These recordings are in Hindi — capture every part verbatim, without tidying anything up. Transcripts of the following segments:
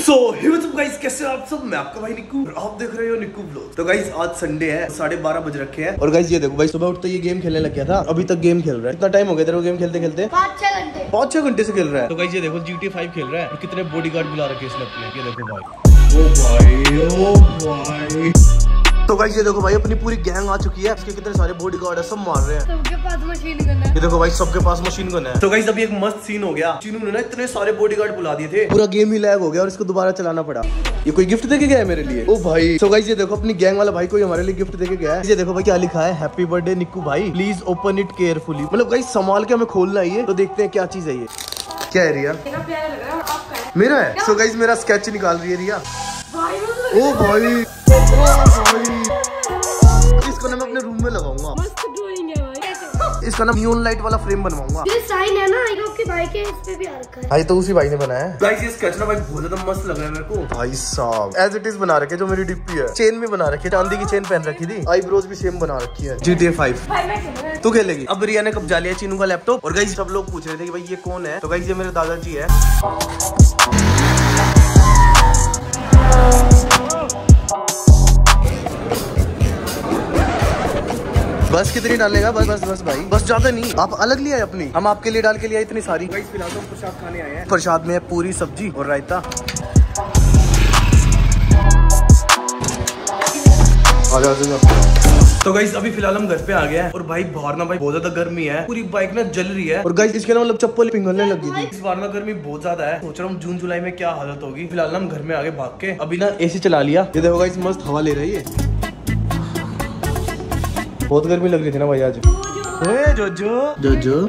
सो हे व्हाट्स अप गाइस, कैसे हो आप सब? मैं आपका भाई निक्कू और आप देख रहे हो निक्कू व्लॉग। तो गाइस आज संडे है, साढ़े बारह बज रखे हैं और गाइस ये देखो भाई, सुबह उठते ये गेम खेलने लग गया था, अभी तक गेम खेल रहा है। कितना टाइम हो गया तेरे को गेम खेलते खेलते? पाँच छह घंटे पाँच छह घंटे से खेल रहा है। तो गाइस ये देखो जी टी ए फाइव खेल रहा है और कितने बॉडीगार्ड बुला रखे इसने अपने। ये देखो भाई, ओ भाई ओ भाई। तो गाइस ये देखो भाई, अपनी पूरी गैंग आ चुकी है, इसके कितने सारे बॉडीगार्ड है, सब मार रहे हैं। सबके पास मशीन गन है। ये देखो भाई, सबके पास मशीन गन है। तो गाइस अभी एक मस्त सीन हो गया, चीनू ने ना इतने सारे बॉडीगार्ड बुला दिए थे, पूरा गेम ही लैग हो गया और इसको दोबारा चलाना पड़ा। ये कोई गिफ्ट देके गया है मेरे लिए, ओ भाई। तो गाइस ये देखो, अपनी गैंग वाला भाई कोई हमारे लिए गिफ्ट देके गया है। ये देखो भाई क्या लिखा है, हैप्पी बर्थडे निक्कू भाई, प्लीज ओपन इट केयरफुली। मतलब गाइस संभाल के हमें खोलना है ये, तो देखते हैं क्या चीज है ये। क्या है रिया? मेरा है। सो गाइस मेरा स्केच निकाल रही है रिया। ओ भाई इसको ना मैं अपने रूम में लगाऊंगा। मस्त ड्राइंग है भाई। इसका ना नियॉन लाइट वाला फ्रेम बनवाऊंगा। ये साइन है ना आपके भाई के, इस पे भी आ रखा है। भाई तो उसी भाई ने बनाया है। गाइस ये स्केच ना भाई बहुत ज्यादा मस्त लग रहा है मेरे को। भाई साहब एज इट इज बना रखे, जो मेरी डिप्पी है। चेन भी बना रखी है, चांदी की चेन पहन रखी थी। आईब्रोज भी सेम बना रखी है। जी टी ए फाइव तू खेलेगी? अब रिया ने कब्जा लिया चीनू का लैपटॉप। और गाइस सब लोग पूछ रहे थे कि भाई ये कौन है, तो गाइस ये मेरे दादाजी है। बस कितनी डालेगा? बस बस बस भाई, बस ज्यादा नहीं। आप अलग लिया है अपनी, हम आपके लिए डाल के लिया इतनी सारी। गाइस फिलहाल तो प्रसाद खाने आए हैं। प्रसाद में है पूरी सब्जी और रायता। तो गाइस अभी फिलहाल हम घर पे आ गए हैं और भाई बाहर ना भाई बहुत ज्यादा गर्मी है, पूरी बाइक ना जल रही है। और गाइस इसके ना मतलब चप्पल पिघलने लगी थी। इस बार ना गर्मी बहुत ज्यादा है, सोच रहा हूँ जून जुलाई में क्या हालत होगी। फिलहाल हम घर में आगे भाग के अभी ना एसी चला लिया। ये देखो गाइस मस्त हवा ले रही है। बहुत गर्मी लग रही थी ना भाई आज। ओए जोजो जोजो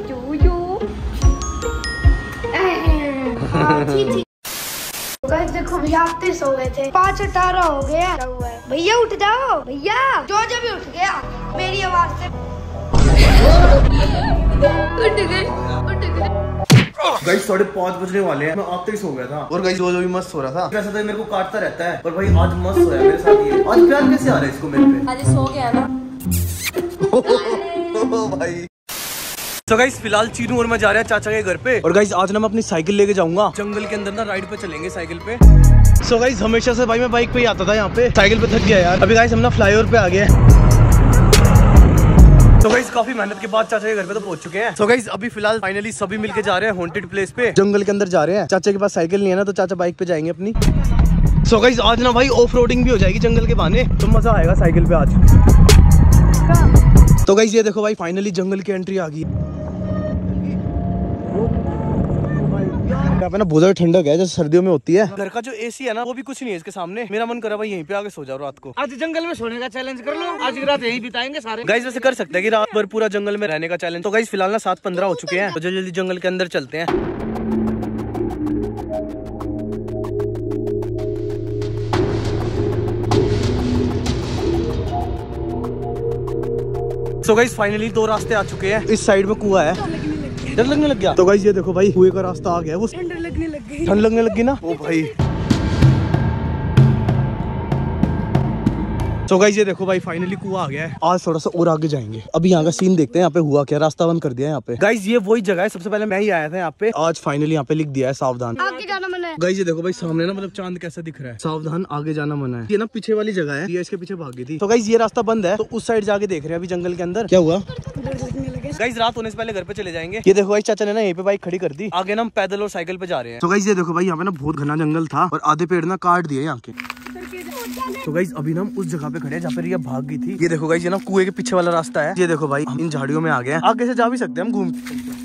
गाइस देखो भैया आप तो सो गए थे, पाँच अठारह हो गया। भैया उठ जाओ भैया। जोजो भी उठ गया मेरी आवाज से। उठ गए उठ गए। गाइस साढ़े पाँच बजने वाले हैं, मैं आते ही सो गया था। और गाइस जोजो भी मस्त सो रहा था। वैसे तो मेरे को काटता रहता है, पर भाई आज मस्त सोया मेरे साथ ये। आज प्यार कैसे आ रहा है इसको मेरे पे? आज सो गया ना भाई। तो गाइस फिलहाल चीनू और मैं जा रहे हैं चाचा के घर पे। और गाइस आज ना मैं अपनी साइकिल लेके जाऊंगा जंगल के अंदर ना, राइड पे चलेंगे साइकिल पे। सो so गाइस हमेशा से भाई मैं बाइक पे ही आता था, यहाँ पे साइकिल पे थक गया यार। अभी गाइस हम ना फ्लाईओवर पे आ गए। तो गाइस काफी मेहनत के बाद चाचा के घर पे तो पहुंच चुके हैं। तो गाइस अभी फिलहाल फाइनली सभी मिलके जा रहे हैं हॉन्टेड प्लेस पे, जंगल के अंदर जा रहे हैं। चाचा के पास साइकिल नहीं है ना, तो चाचा बाइक पे जाएंगे अपनी। सो so गाइस आज ना भाई ऑफ रोडिंग भी हो जाएगी जंगल के बहाने, तो मजा आएगा साइकिल पे आज। तो गाइस ये देखो भाई, फाइनली जंगल की एंट्री आ गई। यहाँ पे ना बहुत ज्यादा ठंडक है, जैसे सर्दियों में होती है। घर का जो एसी है ना वो भी कुछ नहीं है इसके सामने। मेरा मन करा भाई यहीं पे आके सो जाओ रात को। आज जंगल में सोने का चैलेंज कर लो, आज रात यहीं बिताएंगे सारे। गाइस वैसे कर सकते हैं कि रात भर पूरा जंगल में रहने का चैलेंज। तो गाइस फिलहाल ना सात पंद्रह हो चुके हैं, तो जल्दी जल्दी जंगल के अंदर चलते हैं। तो गाइस फाइनली दो रास्ते आ चुके हैं। इस साइड में कुआं है, डर लगने लग गया। तो गाइस ये देखो भाई, कुएं का रास्ता आ गया। वो ठंड लगने लग गई, ठंड लगने लगी ना। ओ भाई तो गाइस ये देखो भाई, फाइनली कुआं आ गया है। आज थोड़ा सा और आगे जाएंगे, अभी यहाँ का सीन देखते हैं। यहाँ पे हुआ क्या, रास्ता बंद कर दिया है यहाँ पे। गाइस ये वही जगह है, सबसे पहले मैं ही आया था यहाँ पे। आज फाइनली यहाँ पे लिख दिया है सावधान आगे जाना मना है। गाइस ये देखो भाई, सामने ना मतलब चांद कैसा दिख रहा है, सावधान आगे जाना मना है। ये ना पीछे वाली जगह है, ये इसके पीछे भागी थी। तो गाइस ये रास्ता बंद है, तो उस साइड जाके देख रहे हैं अभी जंगल के अंदर क्या हुआ। गाइस रात होने से पहले घर पे चले जाएंगे। ये देखो भाई, चाचा ने ना यहीं पे बाइक खड़ी कर दी। आगे ना हम पैदल और साइकिल पे जा रहे हैं। तो गाइस ये देखो भाई, यहाँ पे ना बहुत घना जंगल था और आधे पेड़ ना काट दिए यहाँ के। तो गाइस अभी ना हम उस जगह पे खड़े हैं जहाँ पे रिया भाग गई थी। ये देखो गाइस, ये ना कुएं के पीछे वाला रास्ता है। ये देखो भाई, हम इन झाड़ियों में आ गए हैं। आगे से जा भी सकते हैं हम घूम।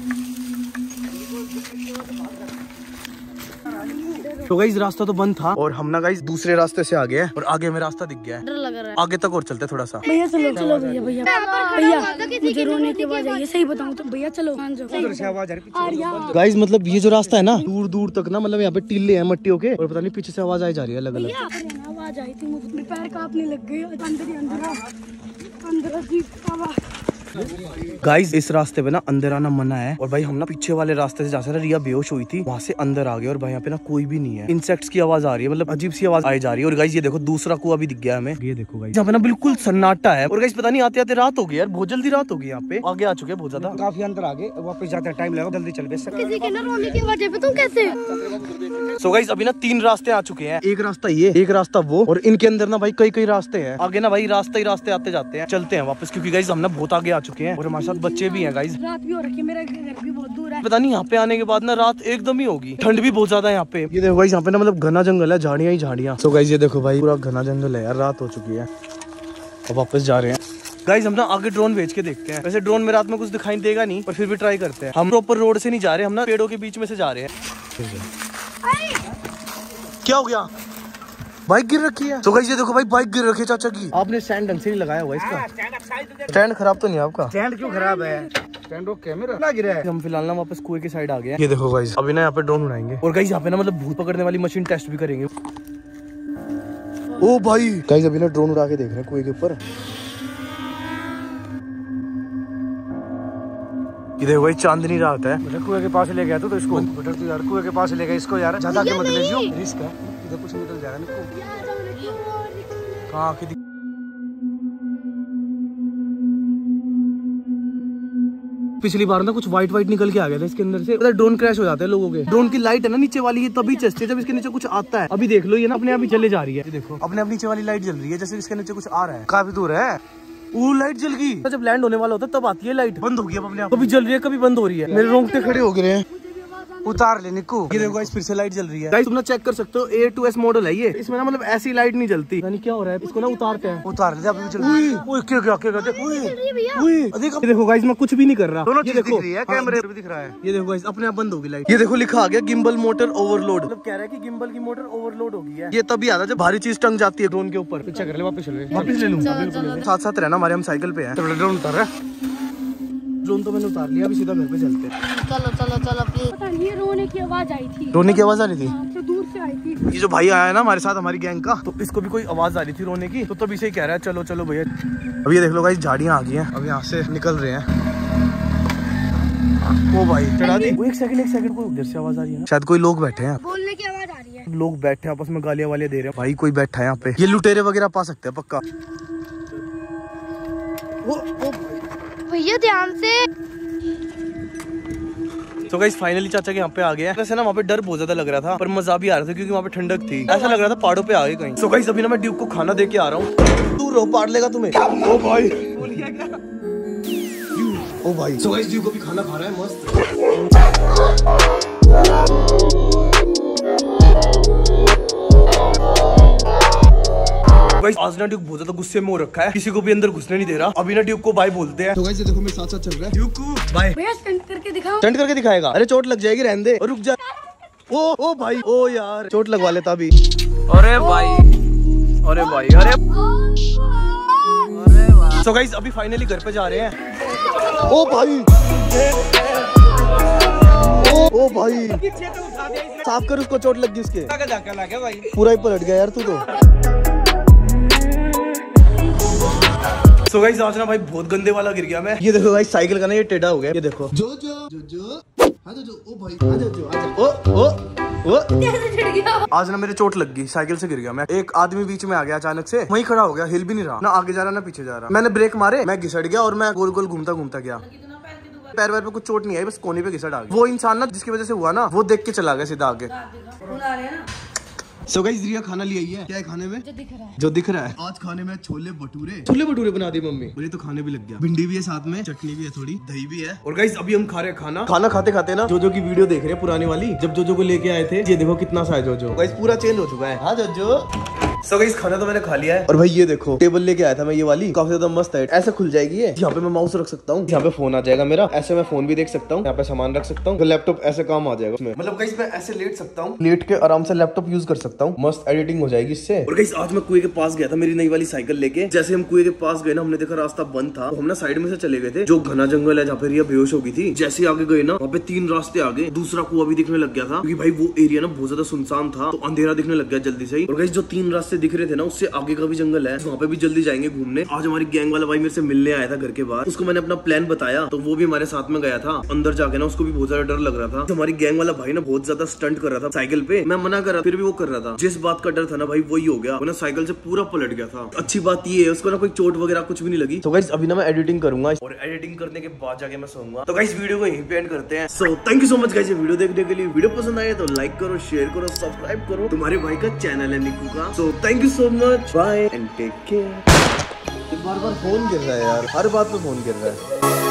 तो गाइस रास्ता तो बंद था और हम ना गाइस दूसरे रास्ते से आ गए हैं और आगे हमें रास्ता दिख गया है। डर लग रहा है। आगे तक और चलते थोड़ा सा। भैया चलो चलो भैया भैया भैया मुझे रोने की आवाज आई है, सही बताऊं तो भैया चलो। गाइस मतलब ये जो रास्ता है ना, दूर दूर तक ना मतलब यहाँ पे टीले हैं मट्टियों के, और पता नहीं पीछे से आवाज आई जा रही है अलग अलग। आवाज आई थी, मुझे पैर कांपने लग गए। अंदर ही अंदर अंदर अजीब आवाज। गाइस इस रास्ते पे ना अंदर आना मना है और भाई हम ना पीछे वाले रास्ते से जा सकते, रिया बेहोश हुई थी वहाँ से अंदर आ गए और भाई यहाँ पे ना कोई भी नहीं है। इंसेक्ट्स की आवाज आ रही है, मतलब अजीब सी आवाज आई जा रही है। और गाइस ये देखो दूसरा कुआं भी दिख गया हमें, ये देखो गाइस यहाँ पे ना बिल्कुल सन्नाटा है। और गाइस पता नहीं आते आते रात हो गई यार, बहुत जल्दी रात हो गई। यहाँ पे आगे आ चुके हैं बहुत ज्यादा, काफी अंदर आगे, वापस जाते टाइम लगेगा, जल्दी चल बेस। किसी के ना रोने की वजह पे तुम कैसे? सो गाइस अभी ना तीन रास्ते आ चुके हैं, एक रास्ता ये, एक रास्ता वो, और इनके अंदर ना भाई कई कई रास्ते हैं। आगे ना भाई रास्ते ही रास्ते आते जाते हैं। चलते हैं वापस क्योंकि गाइस हम ना बहुत आगे आ चुके हैं और हमारे साथ बच्चे भी हैं। गाइस रात भी हो रखी है, मेरा घर भी बहुत दूर है। पता नहीं यहाँ पे आने के बाद ना रात एकदम ही होगी, ठंड भी बहुत ज्यादा है यहाँ पे। ये देखो गाइस यहाँ पे ना मतलब घना जंगल है, झाड़ियाँ ही झाड़ियाँ। सो गाइस ये देखो भाई पूरा घना जंगल है यार, रात हो चुकी है, अब वापस जा रहे हैं। गाइस हम ना आगे ड्रोन भेज के देखते हैं। वैसे ड्रोन में रात में कुछ दिखाई देगा नहीं, पर फिर भी ट्राई करते हैं। हम प्रॉपर रोड से नहीं जा रहे, हम ना पेड़ों के बीच में से जा रहे हैं। क्या हो गया? बाइक गिर रखी है। तो गाइस ये देखो भाई बाइक गिर रखी है चाचा की। आपने स्टैंड ढंग से नहीं लगाया हुआ इसका। स्टैंड खराब तो नहीं है आपका? स्टैंड क्यों खराब है? स्टैंड ओके मेरा ना गिरा है। हम फिलहाल ना वापस कुएं की साइड आ गए हैं। ये देखो गाइस अभी ना यहाँ पे ड्रोन उड़ाएंगे और गाइस यहाँ पे ना मतलब भूत पकड़ने वाली मशीन टेस्ट भी करेंगे। ओ भाई गाइस अभी ना ड्रोन उड़ा के देख रहे हैं कुएं के ऊपर। ये देखो भाई चांदनी रात है। मतलब कुएं के पास ले गया तो इसको बेटा तू यार कुएं के पास ले गया इसको यार, ज्यादा के मत ले जियो, रिस्क है। इधर कुछ निकल जाएगा ना। कहाँ की पिछली बार ना कुछ व्हाइट व्हाइट निकल के आ गया था इसके अंदर से। ड्रोन क्रैश हो जाते हैं लोगों के। ड्रोन की लाइट है ना नीचे वाली, ये तभी चलती है जब इसके नीचे कुछ आता है। अभी देख लो ये ना अपने आप ही चले जा रही है। ये देखो अपने आप नीचे वाली लाइट जल रही है जैसे इसके नीचे कुछ आ रहा है। काफी दूर है, वो लाइट जल गई। जब लैंड होने वाला होता है तब आती है लाइट। बंद होगी अब अपने आप, कभी जल रही है कभी बंद हो रही है। मेरे रोंगटे खड़े हो गए हैं। उतार ले निक्कू। ये देखो गाइस फिर से लाइट जल रही है। गाइस तुम ना चेक कर सकते हो, ए टू एस मॉडल है ये। इसमें ना मतलब ऐसी लाइट नहीं जलती। यानी क्या हो रहा है, इसको ना उतारते हैं। उतार ले अभी चल। ओए क्या क्या क्या करते? ये देखो गाइस मैं कुछ भी नहीं कर रहा। दोनों ये चीज देखो दिख रही है, कैमरे भी दिख रहा है। ये देखो गाइस अपने आप बंद होगी लाइट। ये देखो लिखा आ गया गिम्बल मोटर ओवरलोड, मतलब कह रहा है कि गिम्बल की मोटर ओवरलोड हो गई है। ये तभी आता है जब भारी चीज टंग जाती है ड्रोन के ऊपर। पीछे कर ले, वापस चल रहे, वापस ले लूंगा बिल्कुल। साथ साथ रहना हमारे, हम साइकिल पे हैं। ड्रोन उतार रहा है। ड्रोन तो मैंने उतार लिया, अभी सीधा घर पे चलते हैं। चलो चलो चलो प्लीज। पता नहीं रोने की आवाज आई थी। रोने की आवाज आ रही थी? हाँ, तो दूर से आई थी। ये जो भाई आया है ना हमारे साथ हमारी गैंग का, तो इसको भी कोई आवाज आ रही थी रोने की, तो तभी से ही कह रहा है चलो चलो भैया। अभी ये देख लो गाइस झाड़ियाँ आ गई हैं, अब यहाँ से निकल रहे हैं। ओ भाई चढ़ा दी। एक सेकंड एक सेकंड कोई उधर से आवाज आ रही है ना, शायद कोई लोग बैठे हैं। बोलने की आवाज आ रही है। लोग बैठे हैं आपस में गालियां वालियां दे रहे हैं। भाई कोई बैठा है यहाँ पे, ये लुटेरे वगैरह पा सकते हैं पक्का। ओ ओ भैया ध्यान से। तो गाइस फाइनली चाचा के यहाँ पे आ गए हैं। वैसे ना वहाँ पे डर बहुत ज्यादा लग रहा था पर मजा भी आ रहा था क्योंकि वहाँ पे ठंडक थी। ऐसा लग रहा था पहाड़ों पे आ गए कहीं। तो गाइस अभी ना मैं ड्यूक को खाना दे के आ रहा हूँ। तू रो पाड़ लेगा तुम्हें। ओ भाई ओ भाई सो गाइस ड्यूक को भी खाना खा रहा है मस्त। गाइस आज ना ड्यूक बहुत ज्यादा गुस्से में हो रखा है, किसी को भी अंदर घुसने नहीं दे रहा। अभी ना ड्यूक को बाय बोलते हैं। तो गाइस ये देखो मेरे साथ साथ चल रहा है। ड्यूक को बाय। भैया स्टंट करके दिखाओ। स्टंट करके दिखाएगा? अरे चोट लग जाएगी, रहने दे। और रुक जा। ओ ओ भाई ओ यार चोट लगवा लेता अभी। अरे भाई अरे भाई अरे सो गाइस अभी फाइनली घर पे जा रहे हैं। ओ भाई ओ, ओ भाई साफ कर उसको, चोट लग गई उसके। पूरा ही पलट गया यार तू तो। सो गाइस आज ना भाई बहुत गंदे वाला गिर गया मैं। ये देखो गाइस साइकिल का ना ये टेढ़ा हो गया। ये देखो जो जो जो जो आ जा जो ओ भाई आ जा जो आ जा। ओ ओ ओ आज ना मेरे चोट लग गई, साइकिल से गिर गया मैं। एक आदमी बीच में आ गया अचानक से, वहीं खड़ा हो गया, हिल भी नहीं रहा, ना आगे जा रहा ना पीछे जा रहा। मैंने ब्रेक मारे, मैं घिसट गया और मैं गोल गोल घूमता घूमता गया। पैर वैर पे कुछ चोट नहीं आई, बस कोने पे घिसट आ गई। वो इंसान ना जिसकी वजह से हुआ ना, वो देख के चला गया सीधा आगे। सो गाइस रिया खाना ले आई है। क्या है खाने में? जो दिख रहा है। जो दिख रहा है आज खाने में छोले भटूरे। छोले भटूरे बना दी मम्मी। मुझे तो खाने भी लग गया। भिंडी भी है साथ में, चटनी भी है, थोड़ी दही भी है। और गाइस अभी हम खा रहे हैं खाना। खाना खाते खाते ना जोजो की वीडियो देख रहे हैं पुरानी वाली, जब जोजो को लेके आए थे। ये देखो कितना सा है जोजो। गाइस पूरा चेंज हो चुका है। हाँ जोजो। सो गाइस खाना तो मैंने खा लिया है। और भाई ये देखो टेबल लेके आया था मैं, ये वाली काफी ज्यादा मस्त है। ऐसे खुल जाएगी ये, यहाँ पे मैं माउस रख सकता हूँ, यहाँ पे फोन आ जाएगा मेरा, ऐसे मैं फोन भी देख सकता हूँ, यहाँ पे सामान रख सकता हूँ, तो लैपटॉप ऐसे काम आ जाएगा उसमें। मतलब गाइस मैं ऐसे लेट सकता हूँ, लेट के आराम से लैपटॉप यूज कर सकता हूँ, मस्त एडिटिंग हो जाएगी इससे। और गाइस आज मैं कुएं के पास गया था मेरी नई वाली साइकिल लेके। जैसे हम कुएं के पास गए ना, हमने देखा रास्ता बंद था, तो हम ना साइड में से चले गए थे। जो घना जंगल है जहाँ पे रिया बेहोश हो गई थी, जैसे आगे गए ना वहाँ पे तीन रास्ते आगे दूसरा कुआं भी दिखने लग गया था, क्योंकि भाई वो एरिया ना बहुत ज्यादा सुनसान था, तो अंधेरा दिखने लग गया जल्दी से ही। और गाइस जो तीन रास्ते से दिख रहे थे ना उससे आगे का भी जंगल है, वहाँ पे भी जल्दी जाएंगे घूमने। आज हमारी गैंग वाला भाई मेरे से मिलने आया था घर के बाहर, उसको मैंने अपना प्लान बताया तो वो भी हमारे साथ में गया था। अंदर जाके ना उसको भी बहुत ज्यादा डर लग रहा था। हमारी गैंग वाला भाई ना बहुत ज्यादा स्टंट कर रहा था साइकिल पे, मैं मना कर रहा फिर भी वो कर रहा था। जिस बात का डर था ना भाई वही हो गया, वो ना साइकिल से पूरा पलट गया था। अच्छी बात ये है उसको ना कोई चोट वगैरह कुछ भी नहीं लगी। तो गाइस अभी ना मैं एडिटिंग करूंगा और एडिटिंग करने के बाद जाके मैं सोऊंगा। तो गाइस वीडियो को यहीं पे एंड करते हैं। So thank you so much guys ये वीडियो देखने के लिए। वीडियो पसंद आए तो लाइक करो, शेयर करो, सब्सक्राइब करो। तुम्हारे भाई का चैनल है निकू का। So thank you so much, bye and take care. बार बार फोन गिर रहा है यार, हर बात पे फोन गिर रहा है।